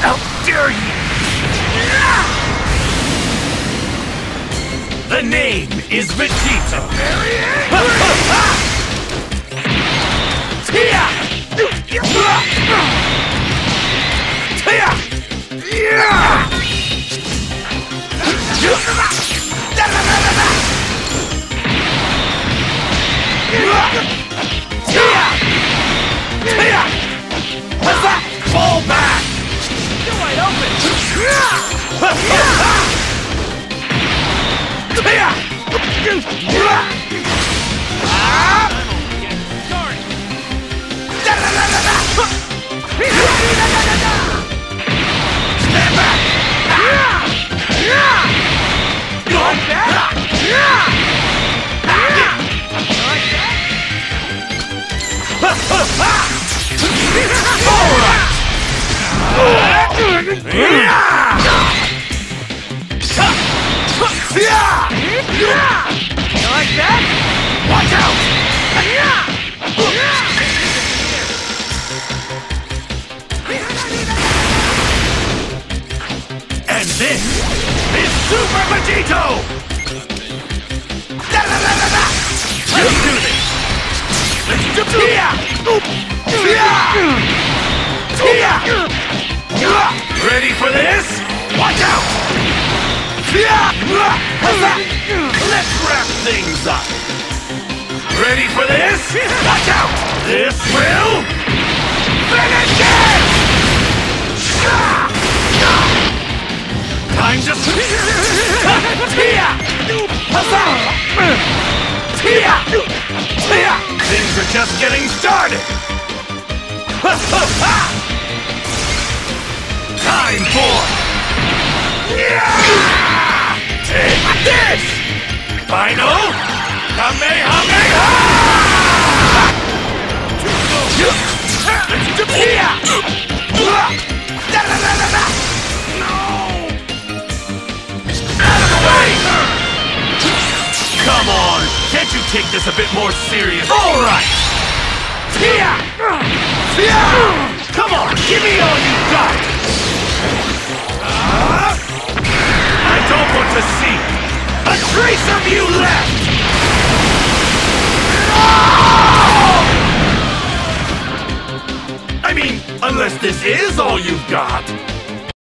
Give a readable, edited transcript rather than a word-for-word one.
How dare you! The name is Vegito. Fall back! You're wide open! Stand back! You like that? Alright! You like that? Watch out! And this is Super Vegito! Let's do this! Let's do Ready for this? Watch out! Let's wrap things up! Ready for this? Watch out! This will finish it! Time to Things are just getting started! Time for take this! Final Kamehameha! Out of the way! Come on! Can't you take this a bit more serious? All right! Come on! Give me all you got! I don't want to see a trace of you left! I mean, unless this is all you've got!